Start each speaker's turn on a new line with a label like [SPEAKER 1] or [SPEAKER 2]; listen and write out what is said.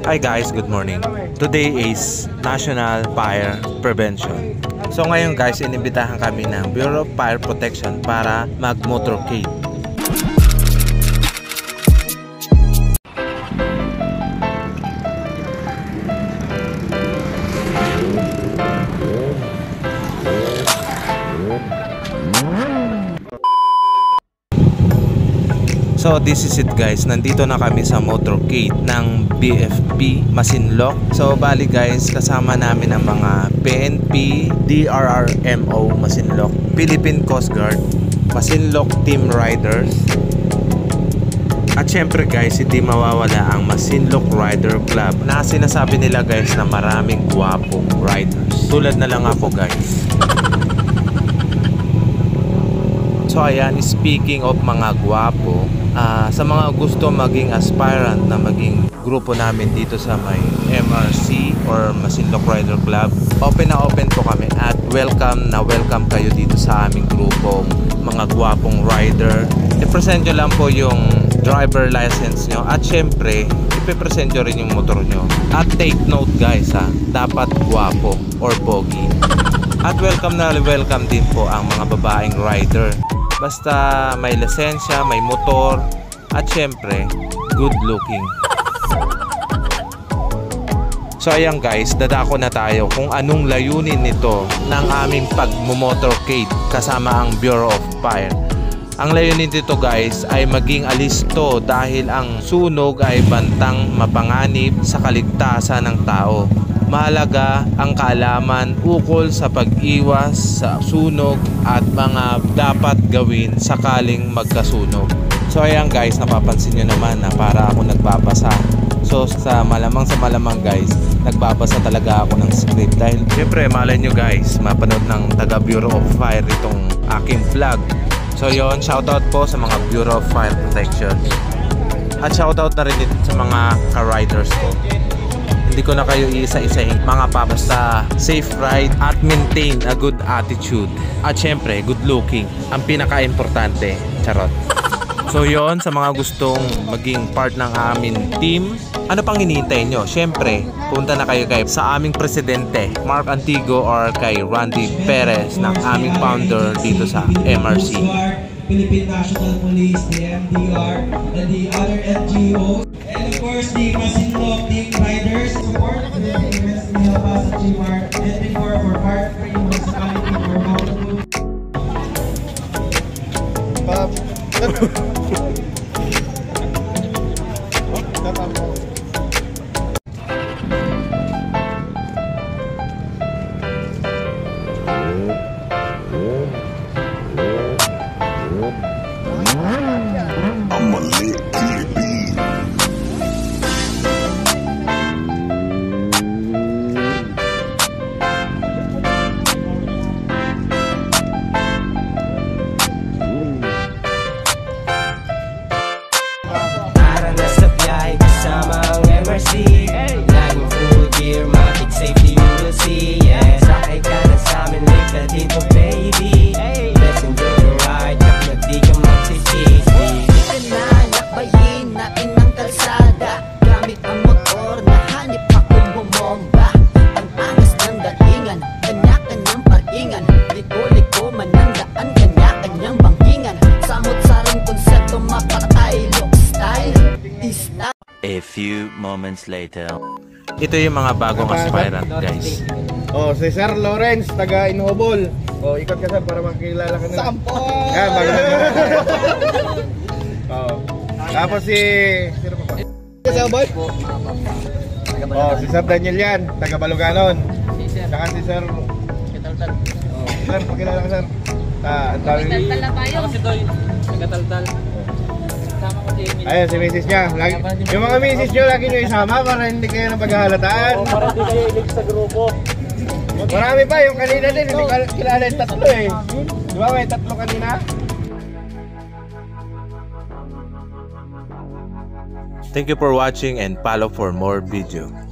[SPEAKER 1] Hi guys, good morning. Today is National Fire Prevention. So ngayon guys, inimbitahan kami ng Bureau of Fire Protection para mag-motorcade. So this is it guys, nandito na kami sa motorcade ng BFP Masinloc. So bali guys, kasama namin ang mga PNP, DRRMO Masinloc, Philippine Coast Guard, Masinloc Team Riders. At syempre guys, hindi mawawala ang Masinloc Rider Club na sinasabi nila guys na maraming gwapong riders. Tulad na lang ako guys. So ayan, speaking of mga gwapo, sa mga gusto maging aspirant na maging grupo namin dito sa may MRC or Masinloc Rider Club, open na open po kami at welcome na welcome kayo dito sa aming grupong mga gwapong rider. I-present nyo lang po yung driver license nyo at syempre ipipresent nyo rin yung motor nyo. At take note guys dapat gwapo or pogi. At welcome na welcome din po ang mga babaeng rider. Basta may lisensya, may motor, at syempre, good looking. So ayan guys, dadako na tayo kung anong layunin nito ng aming pag-motorcade kasama ang Bureau of Fire. Ang layunin dito guys ay maging alisto dahil ang sunog ay bantang mapanganib sa kaligtasan ng tao. Mahalaga ang kaalaman ukol sa pag-iwas sa sunog at mga dapat gawin sakaling magkasunog. So ayan guys, napapansin nyo naman na para ako nagbabasa. So sa malamang guys, nagbabasa talaga ako ng script dahil syempre malay nyo guys, mapanood ng taga Bureau of Fire itong aking vlog. So yon, shoutout po sa mga Bureau of Fire Protection. At shoutout na rin dito sa mga ka-riders ko. Hindi ko na kayo iisa-isahin mga papas sa safe ride at maintain a good attitude. At syempre, good looking. Ang pinaka-importante. Charot. So yon, sa mga gustong maging part ng aming team, ano pang hinihintay nyo? Syempre, punta na kayo sa aming presidente, Mark Antigo, or kay Randy Perez ng aming founder dito sa MRC.
[SPEAKER 2] Philippine National Police, the MDR, and the other NGOs. And of course, the Masinloc Team Riders support the events in El Paso, G-Mart, and before for fire-free municipality for Honolulu.
[SPEAKER 3] Laging full gear, matic safety you will see. Yeah, sakay ka na sa amin, like na dito baby. Let's enjoy the ride, kapag di ka magsisisi. Dito na, lakbayin natin ang kalsada. Gamit ang motor na hanip akong bumomba. Ang angas ng datingan, kanya-kanyang paringan. Liko-liko man ang daan, kanya-kanyang bangkingan. Samot-saring konsepto, mapatay, look style is not.
[SPEAKER 4] A few moments later.
[SPEAKER 1] Ito yung mga bagong aspirant guys.
[SPEAKER 5] Oh, si Sir Lawrence, taga Inhobol. Oh, ikot ka sir para makilala ka na. Sampo! Yan, bago na. Oh. Tapos si... Sino pa ba? Sir Boy? Oh, si Sir Daniel yan, taga Baluganon. Saka si Sir... Oh, sir, pakilala ka sir. Ang tawag ni...
[SPEAKER 6] Tagal na tayo. Ako si Doy, taga-Taltal.
[SPEAKER 5] Ayun, si misis niya. Yung mga misis niyo, lagi niyo isama para hindi kayo nang paghahalataan.
[SPEAKER 6] Para hindi kayo ilig sa grupo.
[SPEAKER 5] Marami pa, yung kanina din, hindi kilala yung tatlo eh. Di ba may tatlo kanina?
[SPEAKER 1] Thank you for watching and follow for more video.